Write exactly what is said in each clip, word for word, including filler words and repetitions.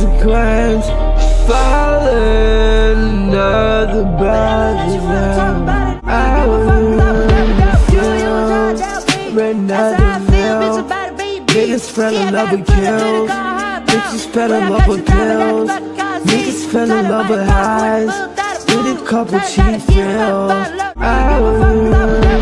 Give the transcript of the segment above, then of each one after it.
consequence. Falling another body now. I will another meal. Niggas fell in love with kills. Bitches fell in love with pills. Niggas fell in love with highs. With a couple cheap thrills. I will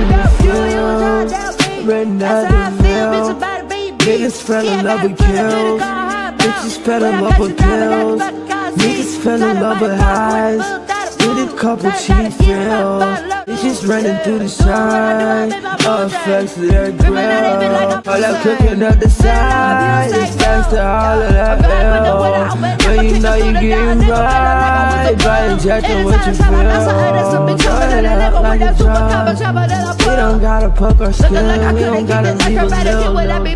another meal. Niggas fell in love with kills. Bitches fell in love with pills. Niggas fell in love with highs. With a couple cheap thrills. It's just running through the shine. All effects of their grill. All that cooking up the side. It's thanks to all of that L. When you know you getting right, by injecting what you feel. Turn it up like a drum. We don't gotta poke our skin. We don't gotta leave a little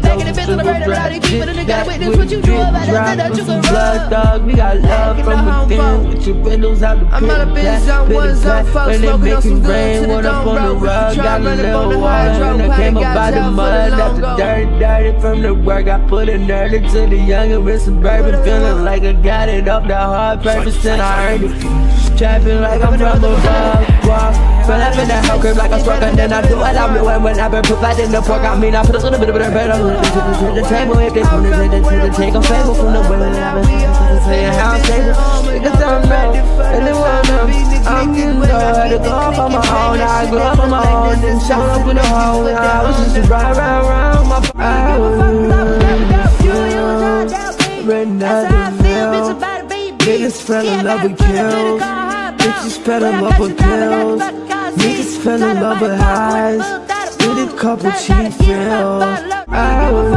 blood dog. We got love from within. With your windows out the pit. I'm out of business on one zone, folks smoking on some good to the dome, bro. We can try running on the hydro. I came up by the mud, left the dirty, dirty from the work. I put it dirty to the youngin' with suburban, feeling like I got it off the hard purpose and I earned it. Trapping like I'm from above, walk. Fell up in that hell crib like I'm struck, and then I do what I'm doing when I've been providing the pork. I mean, I put a little bit of bread on the table. If they want to take the take, I'm faithful from the women I've been saying how I'm stable. Because I'm ready, and they want them. I'm getting low, had to go off on my own. I grew up on my own, then shot up in the hole. And I was just right round, round my I was another meal. Niggas fell in love with kills. Bitches fell in love with pills. Niggas fell in love with highs. With a couple cheap thrills. I was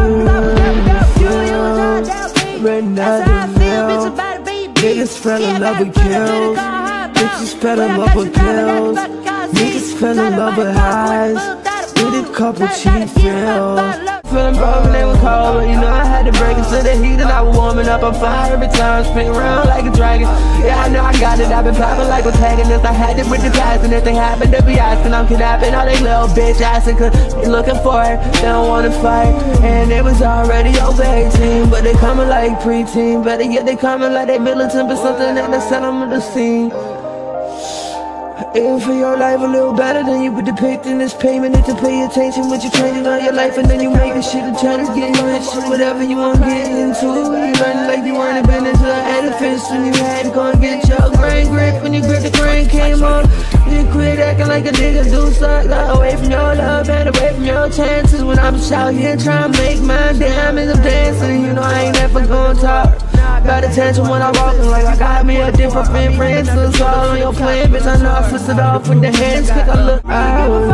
another meal. Niggas fell in love with kills. Bitches fell in love with pills. Niggas fell in love with highs. With a couple cheap thrills. Feeling broken, they were cold, but you know I had to break into the heat and I was warming up on fire every time, spin around like a dragon. Yeah, I know I got it, I've been popping like protagonist. I had it with the guys, and if they happen to be asking, I'm kidnapping all they little bitch asking, cause they looking for it, they don't wanna fight. And it was already over eighteen, but they coming like preteen. Better yet, they coming like they militant, but something that they set them on the scene. Aim for your life a little better than you would depict in this payment. Need to pay attention when you're changing all your life, and then you make this shit and try to get rich. Whatever you want to get into, you learn like you weren't been into an edifice. When you had to go and get your grain grip, when you grip the grain came on, you quit acting like a nigga do suck. Got away from your love and away from your chances. When I'm just out here trying to make my diamonds, I'm dancing. You know I ain't never gonna talk. Got attention when I'm walking, like I got me a different friend. So it's all on your plan, bitch. I know I flipped it off with the hands, cause I look I was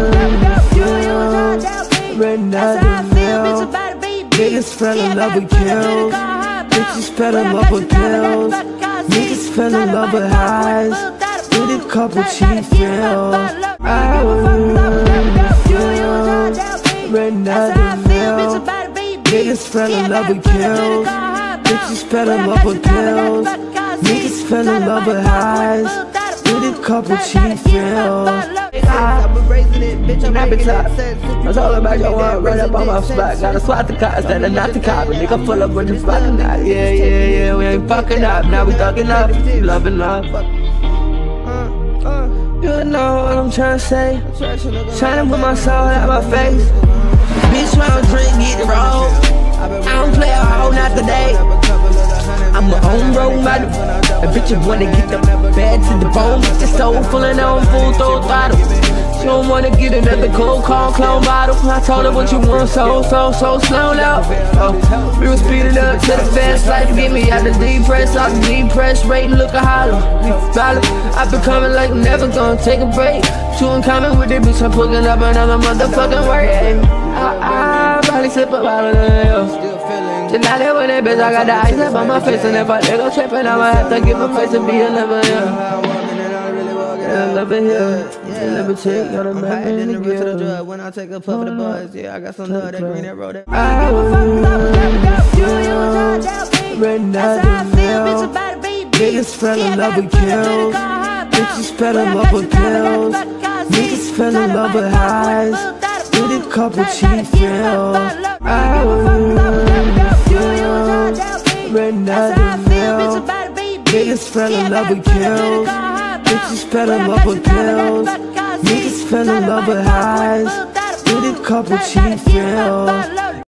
another meal. Niggas fell in love with kills. Bitches fell in love with pills. Niggas fell in love with highs. With a couple cheap thrills. I was another meal. Niggas fell in love with kills. Bitches fell in love with pills. Niggas fell in love with highs. With a couple cheap thrills. I've been raising it, bitch, I'm making it sense. It's all about your one, run up on my spot. Gotta swat the cops, that are not the cop. Nigga full up with the fucking out. Yeah, yeah, yeah, we ain't fucking up. Now we thugging up, loving up. You know what I'm trying to say. Trying to put my soul out my face. Bitch, when I drink, get it roll. I don't play a hoe, not today. I'm my own role model. A bitch you wanna get the bad to the bone. Just so full and on full throw throttle. She don't wanna get another cold call clone bottle. I told her what you want, so, so, so slow now. Oh, we was speeding up to the fast life. Get me out the deep press, out the deep press rate. Look a hollow, follow. I've been coming like never gonna take a break. Two and coming with it, bitch. I'm pulling up another motherfucking work. I, I probably slip up out of the hills. Tonight that when that bitch, I got the ice up on my face. And if I nigga trippin', I'ma have to give a face and be a living here. Yeah, living here. Yeah, living chick, got a living in the guild. When I take a puff of the buzz, yeah, I got some love that green that road that I was another meal. Niggas fell in love with kills. Bitches fell in love with pills. Niggas fell in love with highs. With a couple cheap thrills. I was ain't nothing real. Niggas fell in love with kills. Bitches fell in love with pills. Niggas fell in love with highs. With a couple cheap thrills.